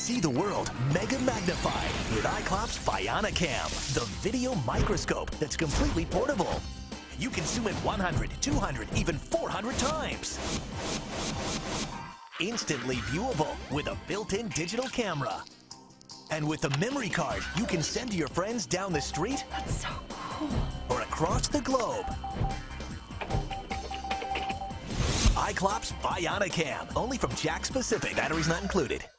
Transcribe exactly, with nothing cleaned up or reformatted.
See the world mega magnified with Eyeclops BioniCam, the video microscope that's completely portable. You can zoom in one hundred, two hundred, even four hundred times. Instantly viewable with a built-in digital camera. And with a memory card, you can send to your friends down the street That's so cool. or across the globe. Eyeclops BioniCam, only from Jakks Pacific. Batteries not included.